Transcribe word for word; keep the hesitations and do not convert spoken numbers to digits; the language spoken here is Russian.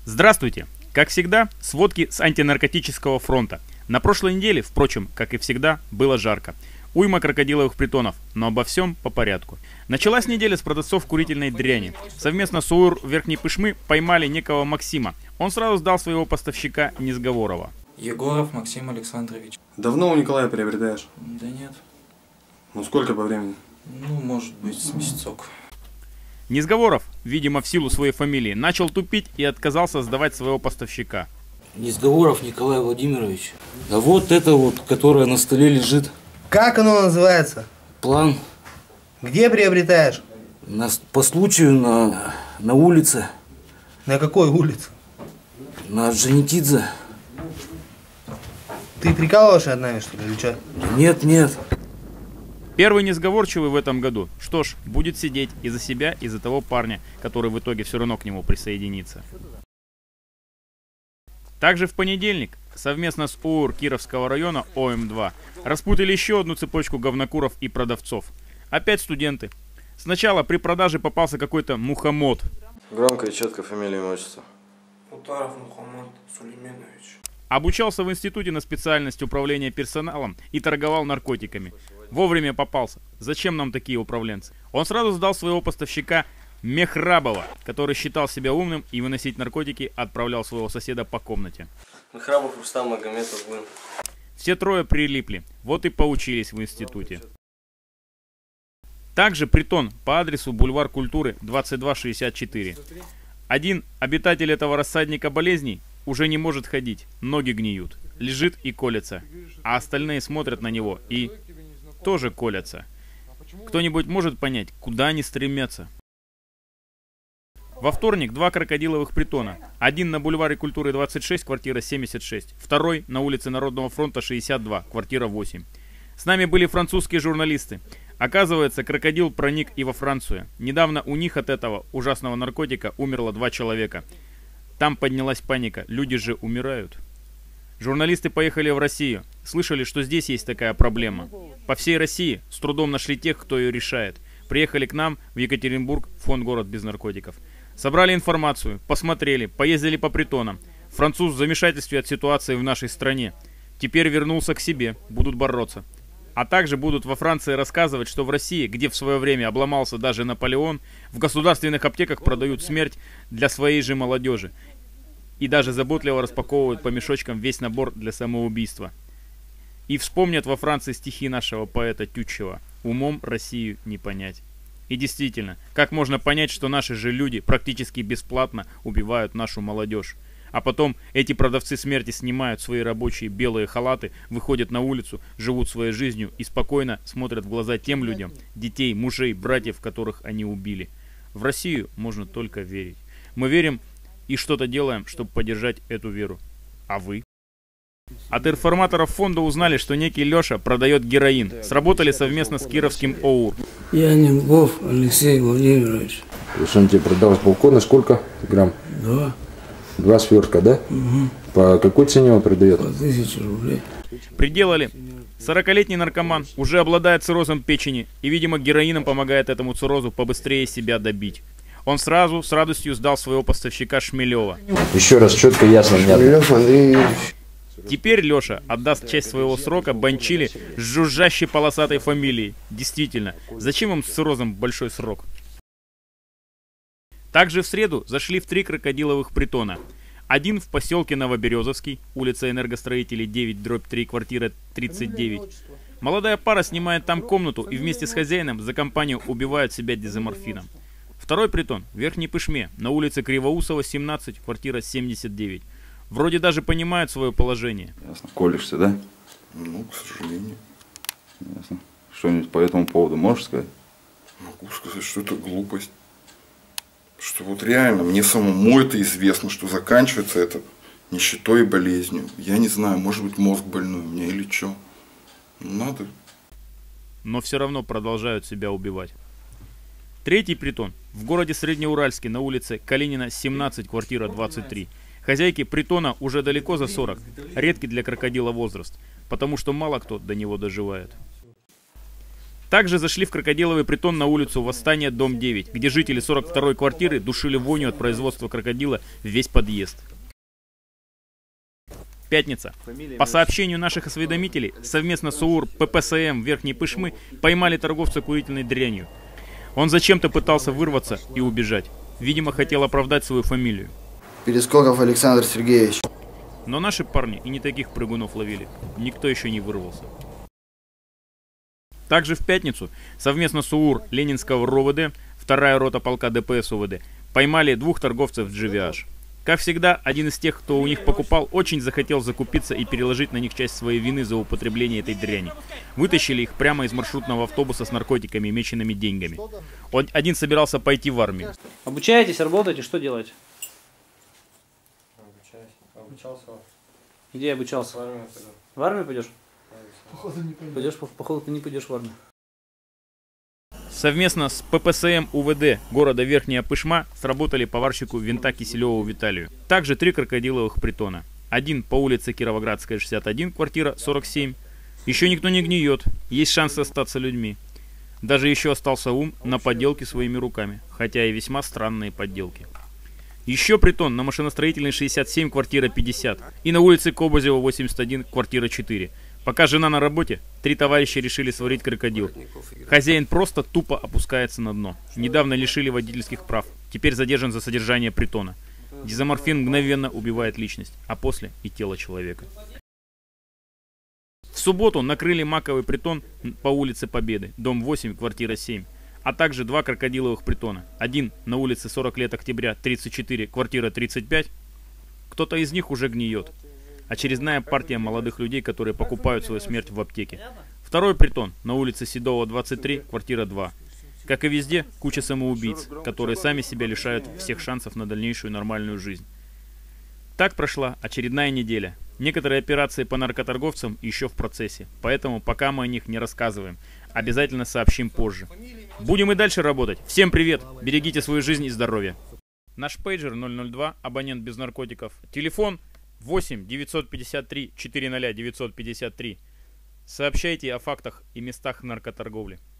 Здравствуйте! Как всегда, сводки с антинаркотического фронта. На прошлой неделе, впрочем, как и всегда, было жарко. Уйма крокодиловых притонов, но обо всем по порядку. Началась неделя с продавцов курительной дряни. Совместно с ОУР Верхней Пышмы поймали некого Максима. Он сразу сдал своего поставщика Низговорова. Егоров Максим Александрович. Давно у Николая приобретаешь? Да нет. Ну сколько по времени? Ну, может быть, с месяцок. Низговоров, видимо в силу своей фамилии, начал тупить и отказался сдавать своего поставщика. Низговоров Николай Владимирович. А вот это вот, которое на столе лежит. Как оно называется? План. Где приобретаешь? На, по случаю на, на улице. На какой улице? На Джанетидзе. Ты прикалываешься над нами, что ли, или что? Нет, нет. Первый несговорчивый в этом году. Что ж, будет сидеть и за себя, и за того парня, который в итоге все равно к нему присоединится. Также в понедельник совместно с ОУР Кировского района О М два распутали еще одну цепочку говнокуров и продавцов. Опять студенты. Сначала при продаже попался какой-то Мухаммод. Громко и четко фамилия и отчество. Утаров Мухаммад Сулейменович. Обучался в институте на специальность управления персоналом и торговал наркотиками. Вовремя попался. Зачем нам такие управленцы? Он сразу сдал своего поставщика Мехрабова, который считал себя умным и выносить наркотики отправлял своего соседа по комнате. Мехрабов Рустам Магометов был. Все трое прилипли. Вот и поучились в институте. Также притон по адресу бульвар Культуры двадцать два шестьдесят четыре. Один обитатель этого рассадника болезней уже не может ходить, ноги гниют, лежит и колется, а остальные смотрят на него и тоже колятся. Кто-нибудь может понять, куда они стремятся? Во вторник два крокодиловых притона. Один на бульваре Культуры двадцать шесть, квартира семьдесят шесть. Второй на улице Народного фронта шестьдесят два, квартира восемь. С нами были французские журналисты. Оказывается, крокодил проник и во Францию. Недавно у них от этого ужасного наркотика умерло два человека. Там поднялась паника. Люди же умирают. Журналисты поехали в Россию. Слышали, что здесь есть такая проблема. По всей России с трудом нашли тех, кто ее решает. Приехали к нам в Екатеринбург, в фонд «Город без наркотиков». Собрали информацию, посмотрели, поездили по притонам. Француз в замешательстве от ситуации в нашей стране. Теперь вернулся к себе, будут бороться. А также будут во Франции рассказывать, что в России, где в свое время обломался даже Наполеон, в государственных аптеках продают смерть для своей же молодежи. И даже заботливо распаковывают по мешочкам весь набор для самоубийства. И вспомнят во Франции стихи нашего поэта Тютчева: «Умом Россию не понять». И действительно, как можно понять, что наши же люди практически бесплатно убивают нашу молодежь? А потом эти продавцы смерти снимают свои рабочие белые халаты, выходят на улицу, живут своей жизнью и спокойно смотрят в глаза тем людям, детей, мужей, братьев, которых они убили. В Россию можно только верить. Мы верим и что-то делаем, чтобы поддержать эту веру. А вы? От информаторов фонда узнали, что некий Леша продает героин. Сработали совместно с кировским ОУР. Я Немков Алексей Владимирович. Что он тебе продал полко на сколько грамм? Два. Два свертка, да? Угу. По какой цене он продает? По тысяче рублей. Приделали. сорокалетний наркоман уже обладает циррозом печени и, видимо, героином помогает этому циррозу побыстрее себя добить. Он сразу с радостью сдал своего поставщика Шмелева. Еще раз четко, ясно, внятно. Теперь Леша отдаст часть своего срока банчили с жужжащей полосатой фамилией. Действительно, зачем им с циррозом большой срок? Также в среду зашли в три крокодиловых притона. Один в поселке Новоберезовский, улица Энергостроителей девять дробь три, квартира тридцать девять. Молодая пара снимает там комнату и вместе с хозяином за компанию убивают себя дезоморфином. Второй притон в Верхней Пышме, на улице Кривоусова семнадцать, квартира семьдесят девять. Вроде даже понимают свое положение. Ясно. Колешься, да? Ну, к сожалению. Ясно. Что-нибудь по этому поводу можешь сказать? Могу сказать, что это глупость. Что вот реально, мне самому это известно, что заканчивается это нищетой и болезнью. Я не знаю, может быть мозг больной у меня или что. Надо. Но все равно продолжают себя убивать. Третий притон в городе Среднеуральске на улице Калинина семнадцать, квартира двадцать три. Хозяйки притона уже далеко за сорок, редкий для крокодила возраст, потому что мало кто до него доживает. Также зашли в крокодиловый притон на улицу Восстания, дом девять, где жители сорок второй квартиры душили вонью от производства крокодила в весь подъезд. Пятница. По сообщению наших осведомителей, совместно с ОУР ППСМ Верхней Пышмы поймали торговца курительной дрянью. Он зачем-то пытался вырваться и убежать. Видимо, хотел оправдать свою фамилию. Перескоков Александр Сергеевич. Но наши парни и не таких прыгунов ловили. Никто еще не вырвался. Также в пятницу совместно с УУР Ленинского РОВД, вторая рота полка ДПС УВД, поймали двух торговцев джи ви эйч. Как всегда, один из тех, кто у них покупал, очень захотел закупиться и переложить на них часть своей вины за употребление этой дряни. Вытащили их прямо из маршрутного автобуса с наркотиками и меченными деньгами. Он, один собирался пойти в армию. Обучаетесь, работаете, что делаете? Обучаюсь. Обучался. Где обучался? В армию пойду. В армию пойдешь? Походу не пойду. Пойдешь, походу ты не пойдешь в армию. Совместно с ППСМ УВД города Верхняя Пышма сработали поварщику винта Киселеву Виталию. Также три крокодиловых притона. Один по улице Кировоградская, шестьдесят один, квартира сорок семь. Еще никто не гниет, есть шанс остаться людьми. Даже еще остался ум на подделки своими руками, хотя и весьма странные подделки. Еще притон на Машиностроительной шестьдесят семь, квартира пятьдесят. И на улице Кобозева восемьдесят один, квартира четыре. Пока жена на работе, три товарища решили сварить крокодил. Хозяин просто тупо опускается на дно. Недавно лишили водительских прав. Теперь задержан за содержание притона. Дизоморфин мгновенно убивает личность, а после и тело человека. В субботу накрыли маковый притон по улице Победы, дом восемь, квартира семь. А также два крокодиловых притона. Один на улице сорок лет октября, тридцать четыре, квартира тридцать пять. Кто-то из них уже гниет. Очередная партия молодых людей, которые покупают свою смерть в аптеке. Второй притон на улице Седова, двадцать три, квартира два. Как и везде, куча самоубийц, которые сами себя лишают всех шансов на дальнейшую нормальную жизнь. Так прошла очередная неделя. Некоторые операции по наркоторговцам еще в процессе, поэтому пока мы о них не рассказываем. Обязательно сообщим позже. Будем и дальше работать. Всем привет! Берегите свою жизнь и здоровье. Наш пейджер ноль ноль два, абонент без наркотиков. Телефон восемь девятьсот пятьдесят три четыреста девятьсот пятьдесят три. Сообщайте о фактах и местах наркоторговли.